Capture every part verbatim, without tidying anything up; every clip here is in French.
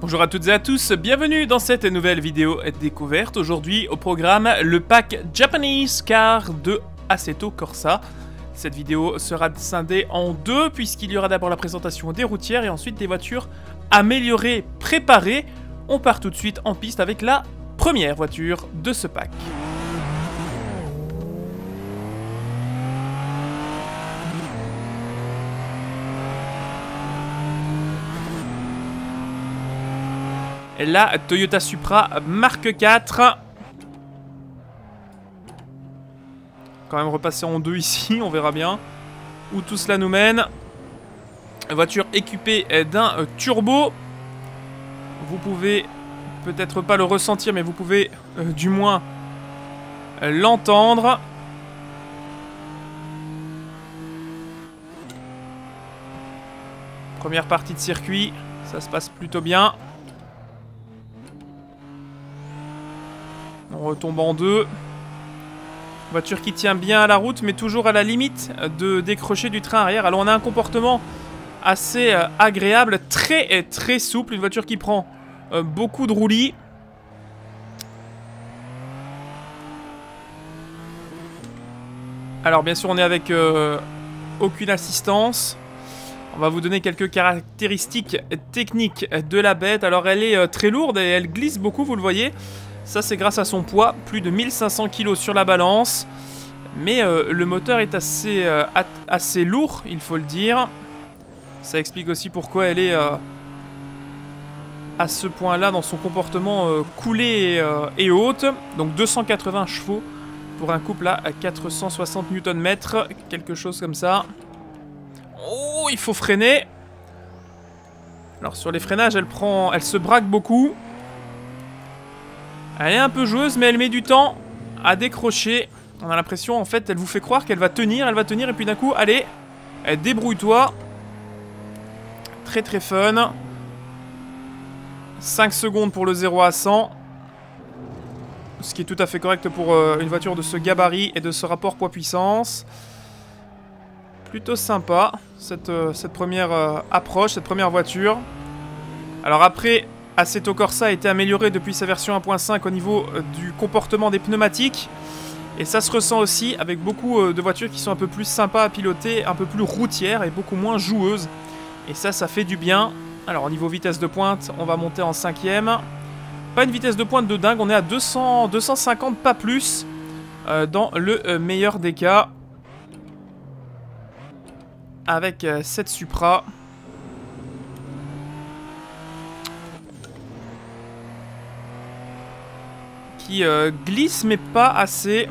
Bonjour à toutes et à tous, bienvenue dans cette nouvelle vidéo découverte. Aujourd'hui au programme, le pack Japanese Car de Assetto Corsa. Cette vidéo sera scindée en deux puisqu'il y aura d'abord la présentation des routières et ensuite des voitures améliorées, préparées. On part tout de suite en piste avec la première voiture de ce pack. La Toyota Supra Mark quatre. Quand même repasser en deux ici, on verra bien où tout cela nous mène. Voiture équipée d'un turbo. Vous pouvez peut-être pas le ressentir, mais vous pouvez euh, du moins euh, l'entendre. Première partie de circuit, ça se passe plutôt bien. On retombe en deux. Voiture qui tient bien à la route, mais toujours à la limite de décrocher du train arrière. Alors on a un comportement assez euh, agréable, très très souple. Une voiture qui prend euh, beaucoup de roulis. Alors bien sûr on est avec euh, aucune assistance. On va vous donner quelques caractéristiques techniques de la bête. Alors elle est euh, très lourde et elle glisse beaucoup, vous le voyez. Ça c'est grâce à son poids, plus de mille cinq cents kilos sur la balance. Mais euh, le moteur est assez, euh, assez lourd, il faut le dire. Ça explique aussi pourquoi elle est euh, à ce point-là dans son comportement euh, coulé et, euh, et haute. Donc deux cent quatre-vingts chevaux pour un couple à quatre cent soixante newton-mètres, quelque chose comme ça. Oh, il faut freiner. Alors sur les freinages, elle, prend, elle se braque beaucoup. Elle est un peu joueuse, mais elle met du temps à décrocher. On a l'impression, en fait, elle vous fait croire qu'elle va tenir, elle va tenir, et puis d'un coup, allez, débrouille-toi. Très très fun. cinq secondes pour le zéro à cent. Ce qui est tout à fait correct pour euh, une voiture de ce gabarit et de ce rapport poids-puissance. Plutôt sympa, cette, euh, cette première euh, approche, cette première voiture. Alors après... Assetto Corsa a été amélioré depuis sa version un point cinq au niveau euh, du comportement des pneumatiques. Et ça se ressent aussi avec beaucoup euh, de voitures qui sont un peu plus sympas à piloter, un peu plus routières et beaucoup moins joueuses. Et ça, ça fait du bien. Alors au niveau vitesse de pointe, on va monter en cinquième. Pas une vitesse de pointe de dingue, on est à deux cents, deux cent cinquante, pas plus, euh, dans le euh, meilleur des cas. Avec euh, cette Supra. Qui euh, glisse mais pas assez.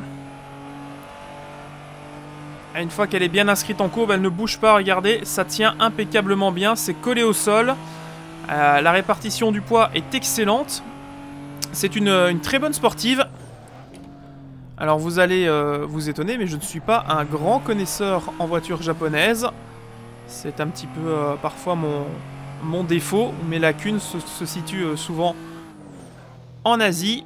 Une fois qu'elle est bien inscrite en courbe, elle ne bouge pas, regardez, ça tient impeccablement bien, c'est collé au sol. Euh, la répartition du poids est excellente. C'est une, une très bonne sportive. Alors vous allez euh, vous étonner, mais je ne suis pas un grand connaisseur en voiture japonaise. C'est un petit peu euh, parfois mon, mon défaut. Mes lacunes se, se situent euh, souvent en Asie.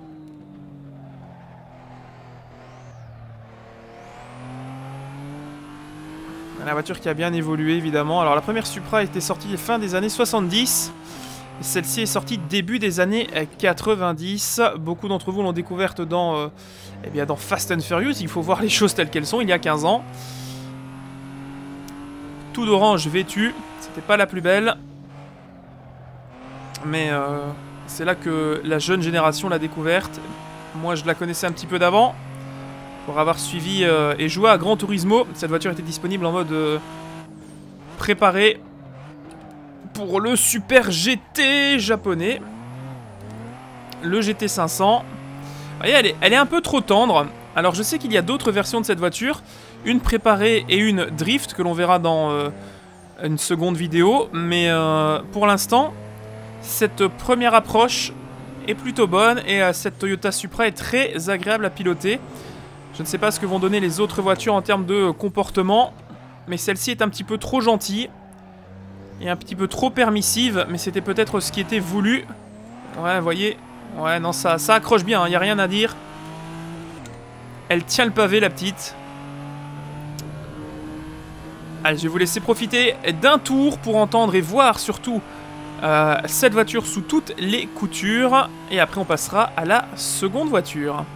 La voiture qui a bien évolué évidemment. Alors la première Supra était sortie fin des années soixante-dix. Celle-ci est sortie début des années quatre-vingt-dix. Beaucoup d'entre vous l'ont découverte dans, euh, eh bien dans Fast and Furious. Il faut voir les choses telles qu'elles sont, il y a quinze ans. Tout d'orange vêtu. C'était pas la plus belle. Mais euh, c'est là que la jeune génération l'a découverte. Moi je la connaissais un petit peu d'avant. Pour avoir suivi euh, et joué à Gran Turismo. Cette voiture était disponible en mode euh, préparé pour le Super G T japonais. Le G T cinq cents. Vous voyez, elle est, elle est un peu trop tendre. Alors je sais qu'il y a d'autres versions de cette voiture. Une préparée et une drift que l'on verra dans euh, une seconde vidéo. Mais euh, pour l'instant, cette première approche est plutôt bonne. Et euh, cette Toyota Supra est très agréable à piloter. Je ne sais pas ce que vont donner les autres voitures en termes de comportement, mais celle-ci est un petit peu trop gentille et un petit peu trop permissive, mais c'était peut-être ce qui était voulu. Ouais, vous voyez, ouais, non, ça, ça accroche bien, il n'y a rien à dire. Elle tient le pavé, la petite. Allez, je vais vous laisser profiter d'un tour pour entendre et voir surtout Euh, cette voiture sous toutes les coutures. Et après on passera à la seconde voiture.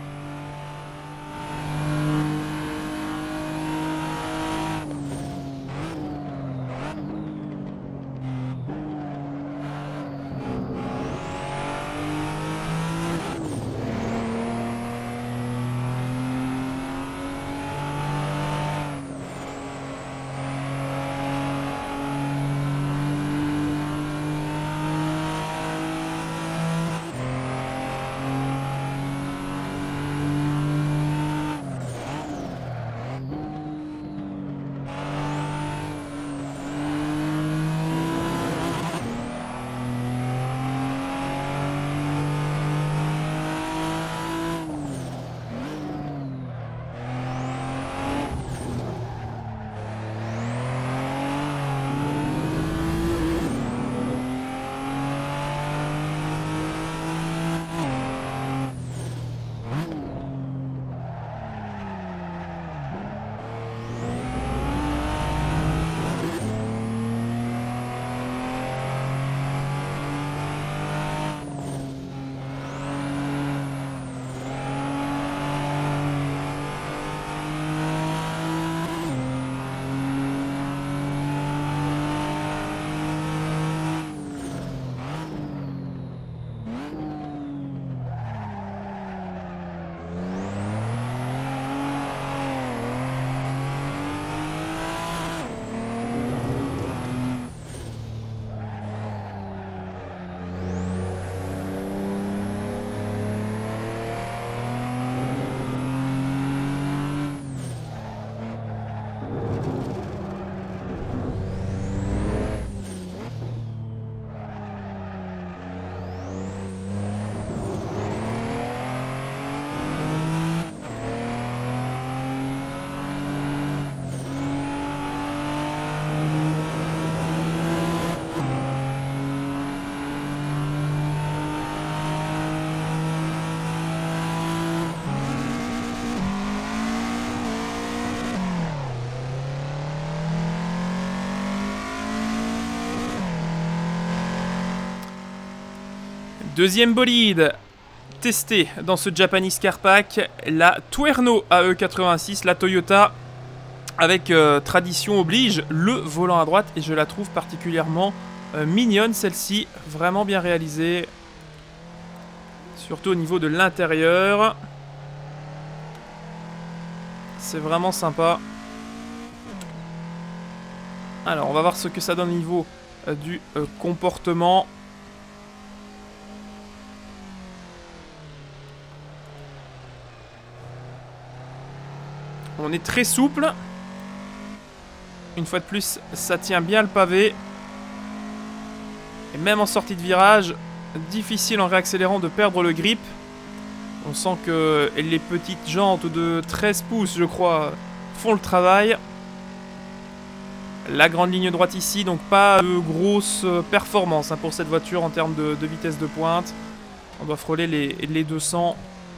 Deuxième bolide testé dans ce Japanese Car Pack, la Tuerno A E quatre-vingt-six, la Toyota, avec euh, tradition oblige, le volant à droite, et je la trouve particulièrement euh, mignonne celle-ci, vraiment bien réalisée, surtout au niveau de l'intérieur, c'est vraiment sympa. Alors on va voir ce que ça donne au niveau euh, du euh, comportement. On est très souple. Une fois de plus, ça tient bien le pavé. Et même en sortie de virage, difficile en réaccélérant de perdre le grip. On sent que les petites jantes de treize pouces, je crois, font le travail. La grande ligne droite ici, donc pas de grosse performance hein, pour cette voiture en termes de, de vitesse de pointe. On doit frôler les, les deux cents.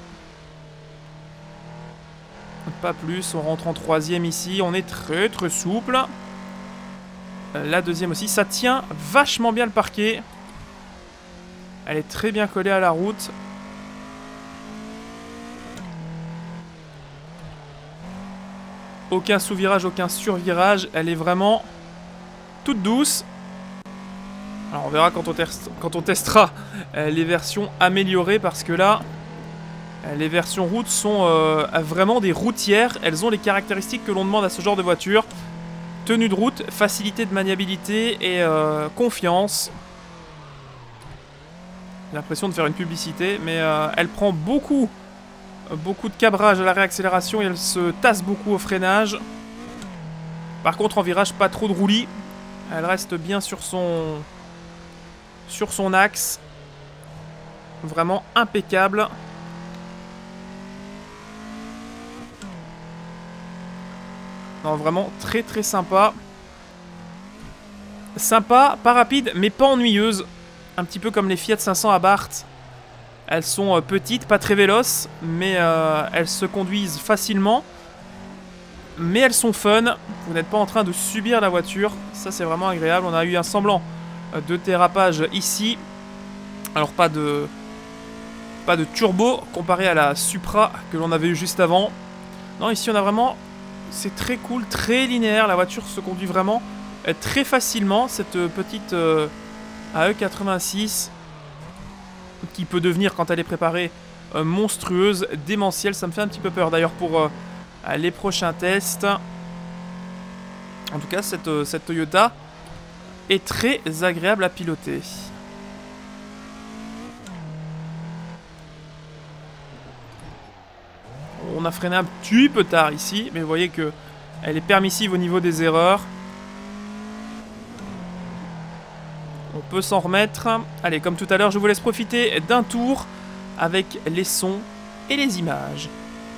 Pas plus, on rentre en troisième ici, on est très très souple. La deuxième aussi, ça tient vachement bien le parquet. Elle est très bien collée à la route. Aucun sous-virage, aucun sur-virage, elle est vraiment toute douce. Alors on verra quand on, test quand on testera euh, les versions améliorées parce que là... Les versions route sont euh, vraiment des routières. Elles ont les caractéristiques que l'on demande à ce genre de voiture. Tenue de route, facilité de maniabilité et euh, confiance. J'ai l'impression de faire une publicité, mais euh, elle prend beaucoup, beaucoup de cabrage à la réaccélération et elle se tasse beaucoup au freinage. Par contre, en virage, pas trop de roulis. Elle reste bien sur son, sur son axe. Vraiment impeccable. Non, vraiment très très sympa. Sympa, pas rapide, mais pas ennuyeuse. Un petit peu comme les Fiat cinq cents Abarth. Elles sont euh, petites, pas très véloces, mais euh, elles se conduisent facilement. Mais elles sont fun. Vous n'êtes pas en train de subir la voiture. Ça, c'est vraiment agréable. On a eu un semblant de dérapage ici. Alors pas de, pas de turbo comparé à la Supra que l'on avait eu juste avant. Non, ici on a vraiment... C'est très cool, très linéaire. La voiture se conduit vraiment euh, très facilement. Cette euh, petite euh, A E quatre-vingt-six qui peut devenir, quand elle est préparée, euh, monstrueuse, démentielle. Ça me fait un petit peu peur d'ailleurs pour euh, les prochains tests. En tout cas, cette, euh, cette Toyota est très agréable à piloter. On a freiné un petit peu tard ici, mais vous voyez que elle est permissive au niveau des erreurs. On peut s'en remettre. Allez, comme tout à l'heure, je vous laisse profiter d'un tour avec les sons et les images.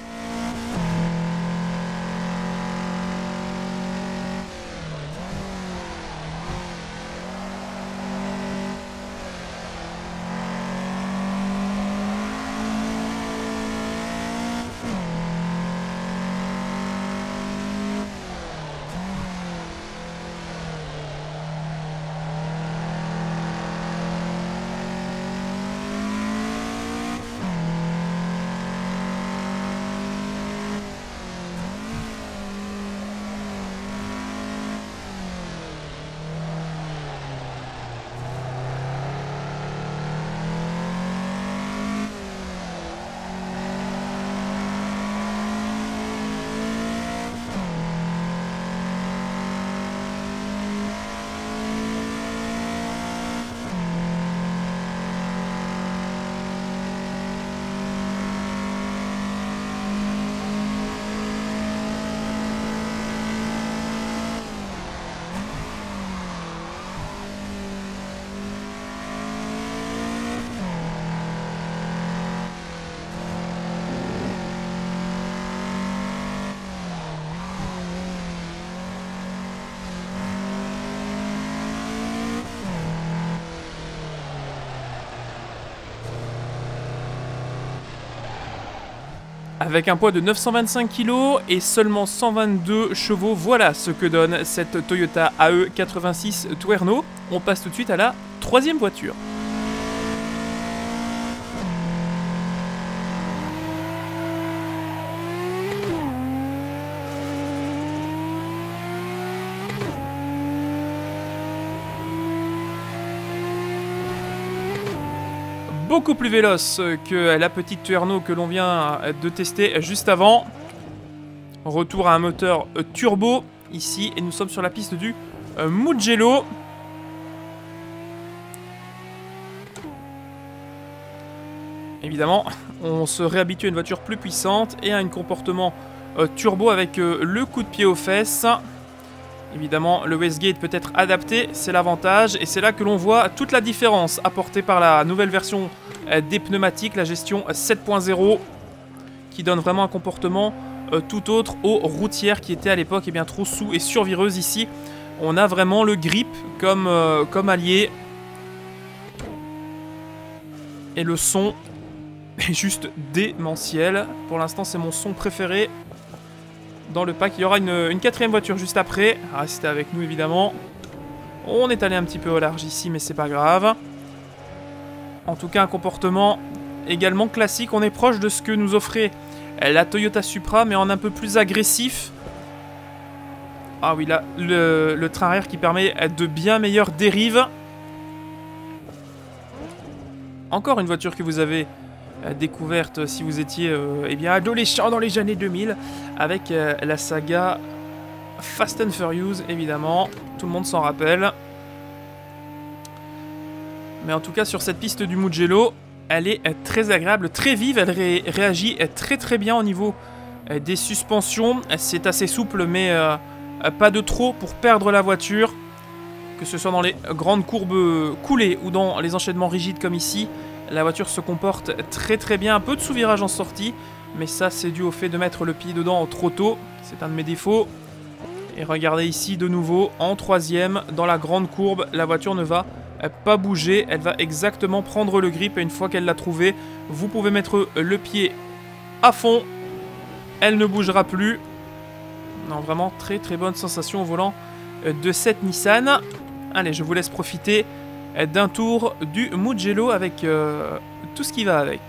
Avec un poids de neuf cent vingt-cinq kilos et seulement cent vingt-deux chevaux, voilà ce que donne cette Toyota A E quatre-vingt-six Tuerno. On passe tout de suite à la troisième voiture. Beaucoup plus véloce que la petite Tuerno que l'on vient de tester juste avant. Retour à un moteur turbo ici et nous sommes sur la piste du Mugello. Évidemment, on se réhabitue à une voiture plus puissante et à un comportement turbo avec le coup de pied aux fesses. Évidemment, le Westgate peut être adapté, c'est l'avantage. Et c'est là que l'on voit toute la différence apportée par la nouvelle version des pneumatiques, la gestion sept point zéro, qui donne vraiment un comportement tout autre aux routières qui étaient à l'époque eh bien trop sous et survireuses. Ici, on a vraiment le grip comme, euh, comme allié. Et le son est juste démentiel. Pour l'instant, c'est mon son préféré dans le pack. Il y aura une, une quatrième voiture juste après. Restez avec nous évidemment. On est allé un petit peu au large ici, mais c'est pas grave. En tout cas, un comportement également classique. On est proche de ce que nous offrait la Toyota Supra, mais en un peu plus agressif. Ah oui, là, le, le train arrière qui permet de bien meilleures dérives. Encore une voiture que vous avez découverte si vous étiez euh, eh bien, adolescent dans les années deux mille, avec euh, la saga Fast and Furious, évidemment. Tout le monde s'en rappelle. Mais en tout cas, sur cette piste du Mugello, elle est euh, très agréable, très vive. Elle ré réagit euh, très très bien au niveau euh, des suspensions. C'est assez souple, mais euh, euh, pas de trop pour perdre la voiture. Que ce soit dans les grandes courbes coulées ou dans les enchaînements rigides comme ici, la voiture se comporte très très bien. Un peu de sous-virage en sortie, mais ça c'est dû au fait de mettre le pied dedans trop tôt. C'est un de mes défauts. Et regardez ici de nouveau, en troisième, dans la grande courbe, la voiture ne va pas bouger. Elle va exactement prendre le grip et une fois qu'elle l'a trouvé, vous pouvez mettre le pied à fond. Elle ne bougera plus. Non, vraiment très très bonne sensation au volant de cette Nissan. Allez, je vous laisse profiter d'un tour du Mugello avec euh, tout ce qui va avec.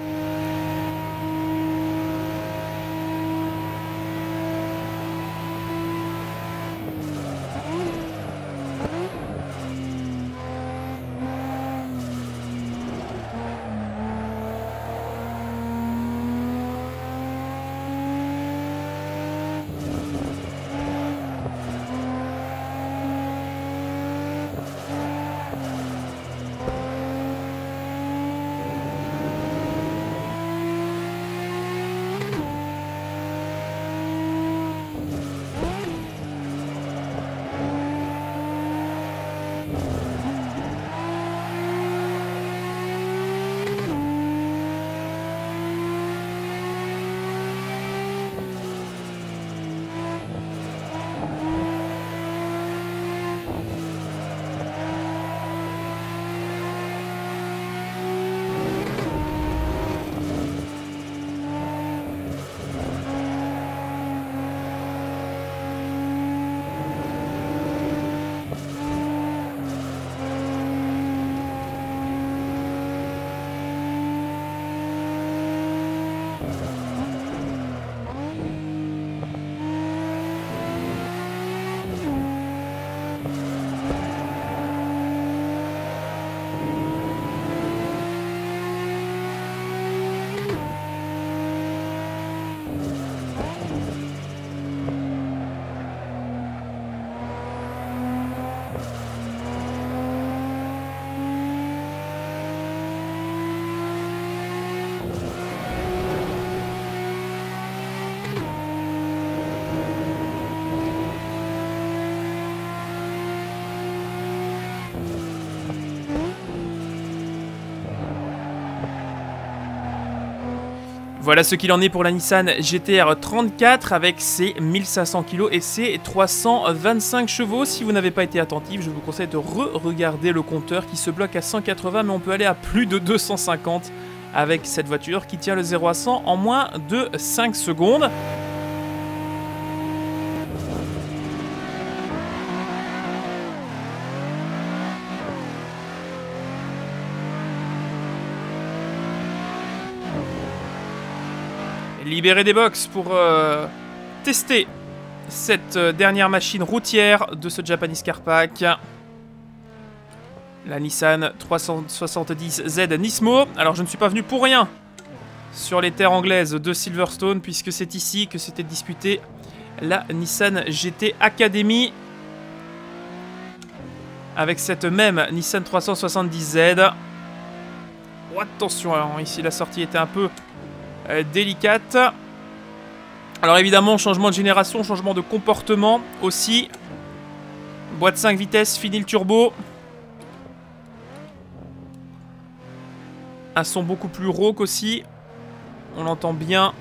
Voilà ce qu'il en est pour la Nissan G T R trente-quatre avec ses mille cinq cents kilos et ses trois cent vingt-cinq chevaux. Si vous n'avez pas été attentif, je vous conseille de re-regarder le compteur qui se bloque à cent quatre-vingts, mais on peut aller à plus de deux cent cinquante avec cette voiture qui tient le zéro à cent en moins de cinq secondes. Libérer des box pour euh, tester cette euh, dernière machine routière de ce Japanese Car Pack. La Nissan trois cent soixante-dix Z Nismo. Alors je ne suis pas venu pour rien sur les terres anglaises de Silverstone, puisque c'est ici que s'était disputée la Nissan G T Academy. Avec cette même Nissan trois cent soixante-dix Z. Oh, attention, alors ici la sortie était un peu euh, délicate. Alors évidemment, changement de génération, changement de comportement aussi. Boîte cinq vitesses, fini le turbo. Un son beaucoup plus rauque aussi. On entend bien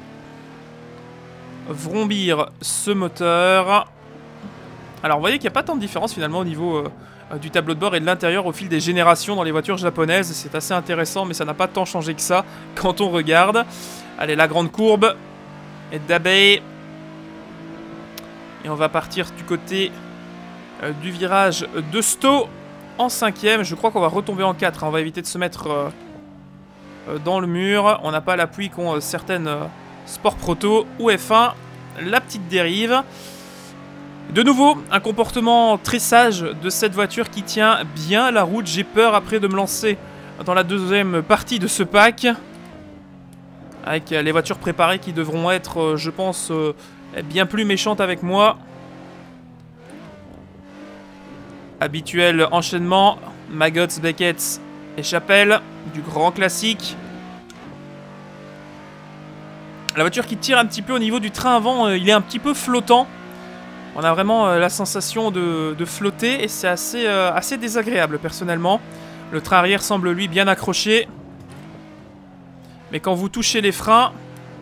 vrombir ce moteur. Alors vous voyez qu'il n'y a pas tant de différence finalement au niveau euh, du tableau de bord et de l'intérieur au fil des générations dans les voitures japonaises. C'est assez intéressant, mais ça n'a pas tant changé que ça quand on regarde. Allez, la grande courbe est d'Abbey. Et on va partir du côté euh, du virage de Sto en cinquième. Je crois qu'on va retomber en quatre. Hein. On va éviter de se mettre euh, euh, dans le mur. On n'a pas l'appui qu'ont euh, certaines euh, Sport Proto ou F un. La petite dérive. De nouveau, un comportement très sage de cette voiture qui tient bien la route. J'ai peur après de me lancer dans la deuxième partie de ce pack. Avec les voitures préparées qui devront être, je pense, bien plus méchantes avec moi. Habituel enchaînement. Maggots, Beckett et Chapelle. Du grand classique. La voiture qui tire un petit peu au niveau du train avant, il est un petit peu flottant. On a vraiment la sensation de, de flotter et c'est assez, euh, assez désagréable personnellement. Le train arrière semble lui bien accroché. Mais quand vous touchez les freins,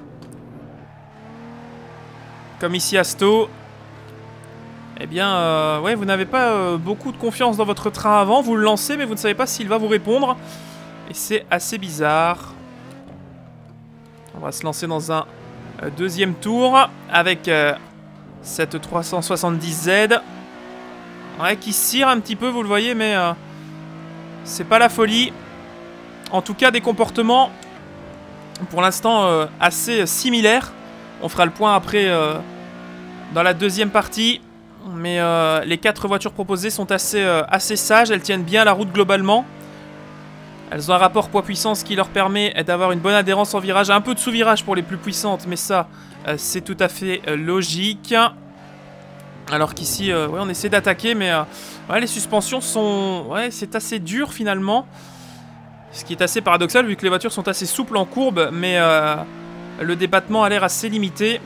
comme ici à Sto, eh bien, euh, ouais, vous n'avez pas euh, beaucoup de confiance dans votre train avant. Vous le lancez, mais vous ne savez pas s'il va vous répondre. Et c'est assez bizarre. On va se lancer dans un euh, deuxième tour avec euh, cette trois cent soixante-dix Z. Ouais, qui cire un petit peu, vous le voyez, mais... Euh, C'est pas la folie. En tout cas, des comportements, pour l'instant, euh, assez similaires. On fera le point après euh, dans la deuxième partie. Mais euh, les quatre voitures proposées sont assez, euh, assez sages. Elles tiennent bien la route globalement. Elles ont un rapport poids-puissance qui leur permet d'avoir une bonne adhérence en virage. Un peu de sous-virage pour les plus puissantes, mais ça, euh, c'est tout à fait euh, logique. Alors qu'ici, euh, ouais, on essaie d'attaquer, mais euh, ouais, les suspensions sont... Ouais, c'est assez dur finalement. Ce qui est assez paradoxal vu que les voitures sont assez souples en courbe, mais euh, le débattement a l'air assez limité.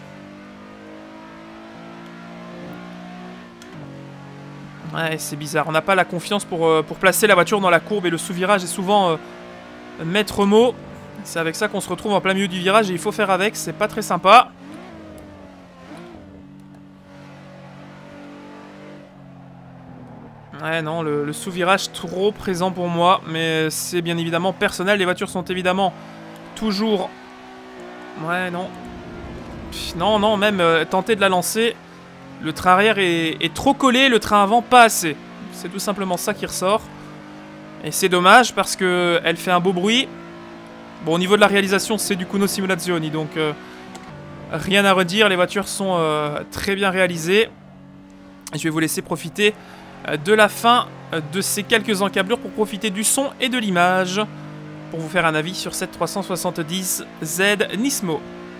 Ouais, c'est bizarre. On n'a pas la confiance pour, euh, pour placer la voiture dans la courbe et le sous-virage est souvent euh, maître mot. C'est avec ça qu'on se retrouve en plein milieu du virage et il faut faire avec. C'est pas très sympa. Ouais, non, le, le sous-virage trop présent pour moi. Mais c'est bien évidemment personnel. Les voitures sont évidemment toujours... Ouais, non. Pff, non, non, même euh, tenter de la lancer... Le train arrière est, est trop collé, le train avant pas assez. C'est tout simplement ça qui ressort. Et c'est dommage parce que elle fait un beau bruit. Bon, au niveau de la réalisation, c'est du Kuno Simulazioni, donc euh, rien à redire. Les voitures sont euh, très bien réalisées. Je vais vous laisser profiter euh, de la fin euh, de ces quelques encablures pour profiter du son et de l'image. Pour vous faire un avis sur cette trois cent soixante-dix Z Nismo.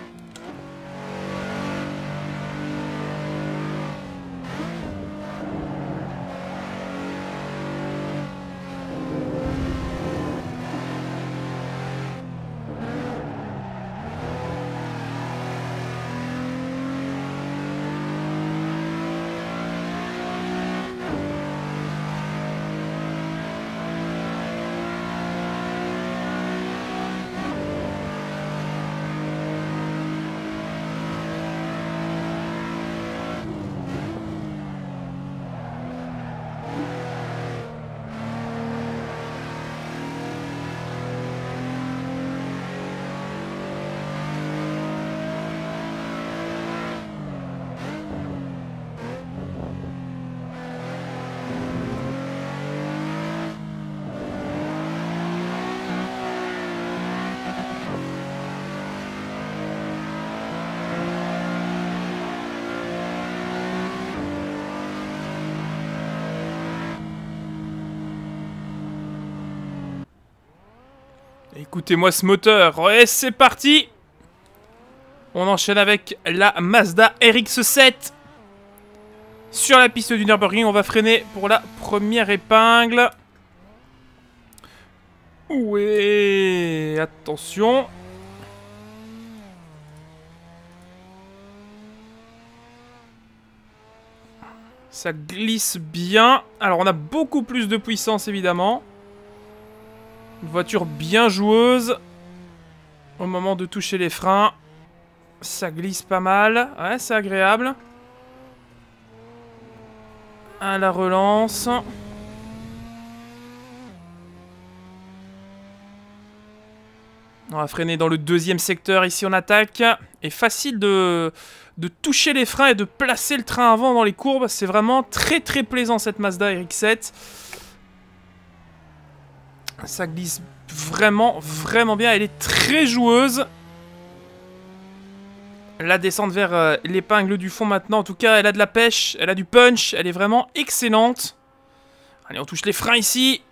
Écoutez-moi ce moteur, ouais, c'est parti. On enchaîne avec la Mazda R X sept. Sur la piste du Nürburgring, on va freiner pour la première épingle. Ouais, attention. Ça glisse bien. Alors, on a beaucoup plus de puissance, évidemment. Une voiture bien joueuse. Au moment de toucher les freins. Ça glisse pas mal. Ouais, c'est agréable. À la relance. On va freiner dans le deuxième secteur. Ici, on attaque. Et facile de, de toucher les freins et de placer le train avant dans les courbes. C'est vraiment très très plaisant cette Mazda R X sept. Ça glisse vraiment, vraiment bien. Elle est très joueuse. La descente vers euh, l'épingle du fond maintenant. En tout cas, elle a de la pêche. Elle a du punch. Elle est vraiment excellente. Allez, on touche les freins ici.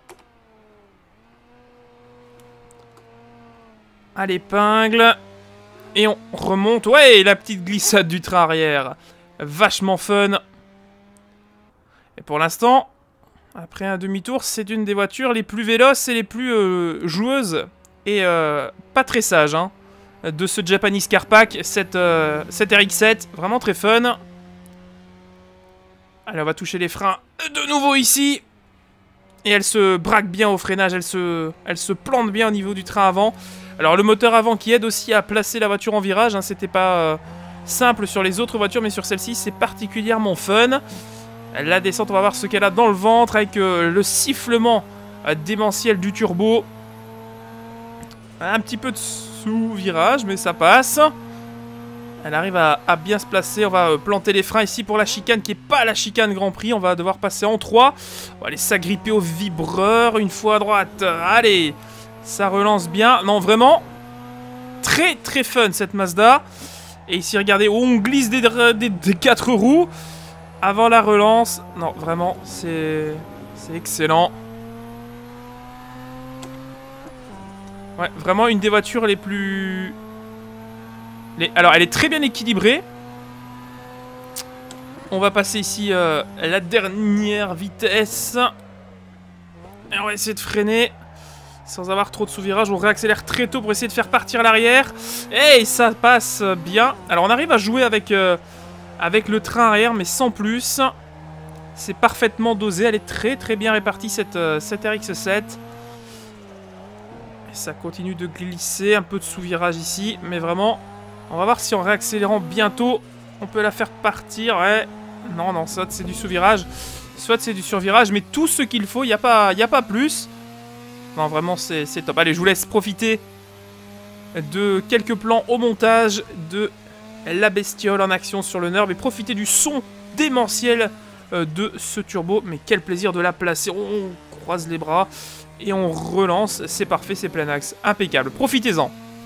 À l'épingle. Et on remonte. Ouais, la petite glissade du train arrière. Vachement fun. Et pour l'instant... Après un demi-tour, c'est une des voitures les plus véloces et les plus euh, joueuses. Et euh, pas très sages, hein, de ce Japanese Car Pack, cette, euh, cette R X sept. Vraiment très fun. Allez, on va toucher les freins de nouveau ici. Et elle se braque bien au freinage, elle se, elle se plante bien au niveau du train avant. Alors le moteur avant qui aide aussi à placer la voiture en virage, hein, c'était pas euh, simple sur les autres voitures, mais sur celle-ci c'est particulièrement fun. La descente, on va voir ce qu'elle a dans le ventre avec euh, le sifflement euh, démentiel du turbo. Un petit peu de sous-virage, mais ça passe. Elle arrive à, à bien se placer. On va euh, planter les freins ici pour la chicane qui n'est pas la chicane Grand Prix. On va devoir passer en trois. On va aller s'agripper au vibreur. Une fois à droite. Allez, ça relance bien. Non, vraiment, très très fun cette Mazda. Et ici, regardez, on glisse des, des, des quatre roues avant la relance. Non, vraiment, c'est c'est excellent. Ouais, vraiment une des voitures les plus... Les... Alors, elle est très bien équilibrée. On va passer ici euh, la dernière vitesse. Et on va essayer de freiner sans avoir trop de sous-virage. On réaccélère très tôt pour essayer de faire partir l'arrière. Et ça passe bien. Alors, on arrive à jouer avec, euh, avec le train arrière, mais sans plus. C'est parfaitement dosé. Elle est très très bien répartie, cette, euh, cette R X sept. Et ça continue de glisser. Un peu de sous-virage ici. Mais vraiment, on va voir si en réaccélérant bientôt, on peut la faire partir. Ouais. Non, non, soit c'est du sous-virage, soit c'est du survirage. Mais tout ce qu'il faut, il n'y a pas, y a pas plus. Non, vraiment, c'est top. Allez, je vous laisse profiter de quelques plans au montage de la bestiole en action sur le nerf. Et profitez du son démentiel de ce turbo. Mais quel plaisir de la placer. On croise les bras et on relance. C'est parfait, c'est plein axe. Impeccable. Profitez-en.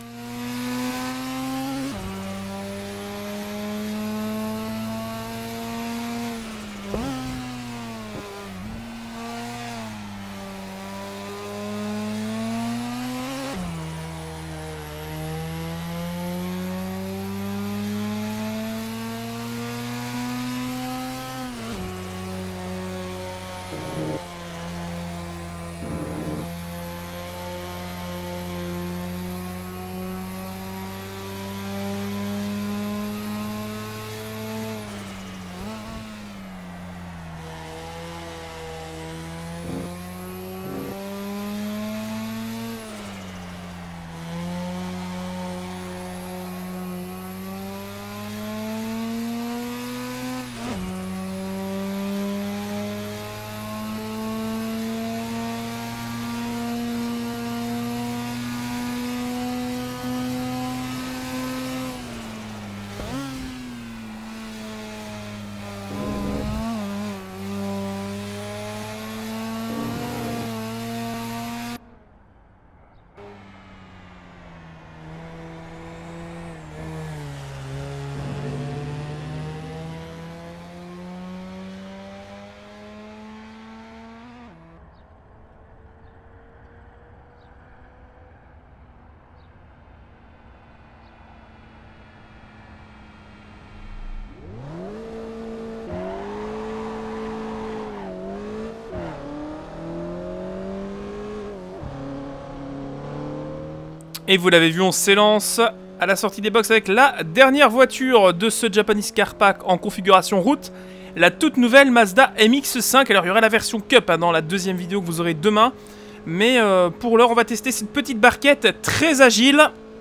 Et vous l'avez vu, on s'élance à la sortie des box avec la dernière voiture de ce Japanese Car Pack en configuration route, la toute nouvelle Mazda M X cinq. Alors il y aura la version Cup hein, dans la deuxième vidéo que vous aurez demain. Mais euh, pour l'heure, on va tester cette petite barquette très agile.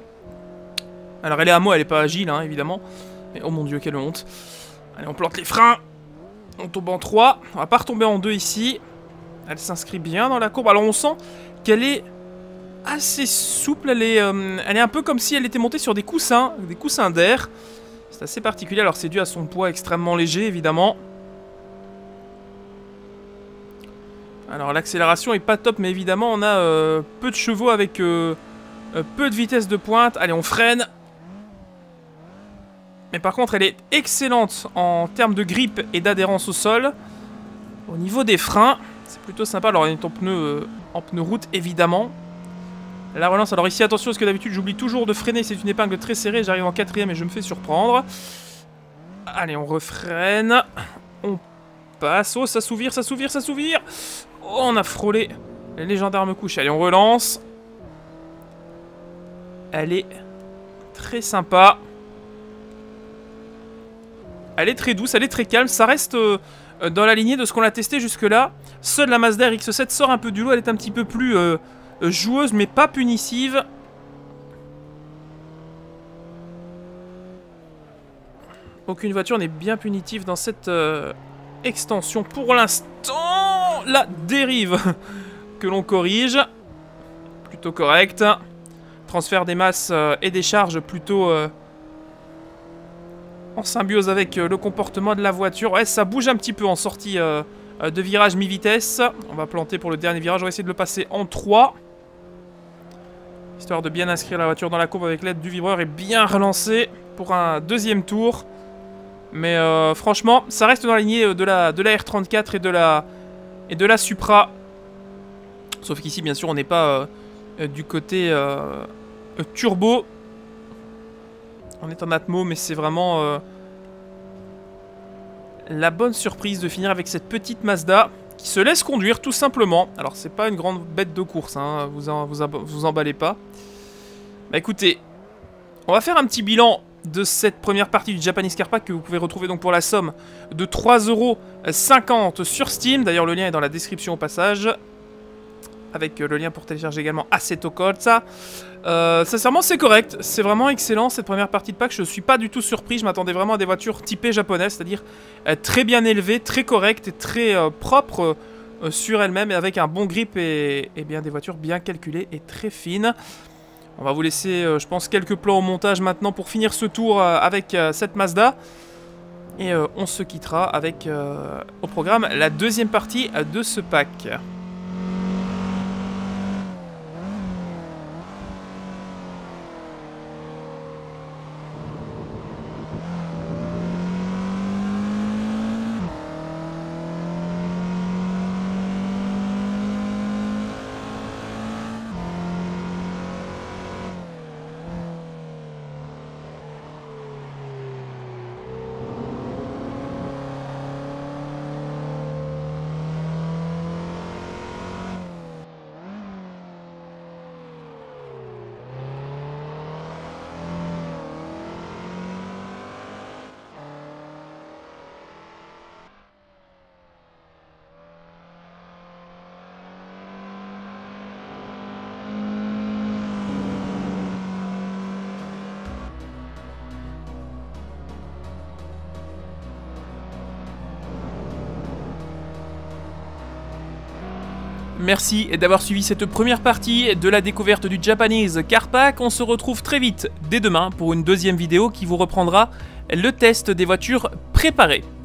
Alors elle est à moi, elle est pas agile hein, évidemment. Mais oh mon dieu, quelle honte. Allez, on plante les freins. On tombe en trois. On va pas retomber en deux ici. Elle s'inscrit bien dans la courbe. Alors on sent qu'elle est assez souple, elle est, euh, elle est un peu comme si elle était montée sur des coussins, des coussins d'air. C'est assez particulier, alors c'est dû à son poids extrêmement léger évidemment. Alors l'accélération est pas top, mais évidemment on a euh, peu de chevaux avec euh, euh, peu de vitesse de pointe. Allez, on freine. Mais par contre elle est excellente en termes de grip et d'adhérence au sol. Au niveau des freins, c'est plutôt sympa. Alors on est en pneu, euh, en pneu route évidemment. La relance, alors ici attention parce que d'habitude j'oublie toujours de freiner, c'est une épingle très serrée, j'arrive en quatrième et je me fais surprendre. Allez, on refreine, on passe, oh ça s'ouvre, ça s'ouvre, ça s'ouvre. Oh, on a frôlé les légendaires me couchent, allez on relance. Elle est très sympa. Elle est très douce, elle est très calme, ça reste euh, dans la lignée de ce qu'on a testé jusque là. Seule la Mazda R X sept sort un peu du lot, elle est un petit peu plus... Euh, joueuse mais pas punitive. Aucune voiture n'est bien punitive dans cette euh, extension pour l'instant. La dérive que l'on corrige, plutôt correcte. Transfert des masses euh, et des charges plutôt euh, en symbiose avec euh, le comportement de la voiture. Ouais, ça bouge un petit peu en sortie euh, de virage mi-vitesse. On va planter pour le dernier virage. On va essayer de le passer en trois. Histoire de bien inscrire la voiture dans la courbe avec l'aide du vibreur et bien relancer pour un deuxième tour. Mais euh, franchement, ça reste dans la lignée de la, de la R trente-quatre et de la, et de la Supra. Sauf qu'ici, bien sûr, on n'est pas euh, du côté euh, turbo. On est en atmo, mais c'est vraiment euh, la bonne surprise de finir avec cette petite Mazda qui se laisse conduire tout simplement. Alors, c'est pas une grande bête de course, hein, vous, en, vous, en, vous emballez pas. Bah écoutez, on va faire un petit bilan de cette première partie du Japanese Car Pack que vous pouvez retrouver donc pour la somme de trois euros cinquante sur Steam. D'ailleurs, le lien est dans la description au passage. Avec le lien pour télécharger également Assetto Corsa. Euh, sincèrement, c'est correct. C'est vraiment excellent cette première partie de pack. Je ne suis pas du tout surpris. Je m'attendais vraiment à des voitures typées japonaises, c'est-à-dire euh, très bien élevées, très correctes et très euh, propres euh, sur elles-mêmes et avec un bon grip et, et bien des voitures bien calculées et très fines. On va vous laisser, euh, je pense, quelques plans au montage maintenant pour finir ce tour euh, avec euh, cette Mazda. Et euh, on se quittera avec, euh, au programme, la deuxième partie euh, de ce pack. Merci d'avoir suivi cette première partie de la découverte du Japanese Car Pack. On se retrouve très vite dès demain pour une deuxième vidéo qui vous reprendra le test des voitures préparées.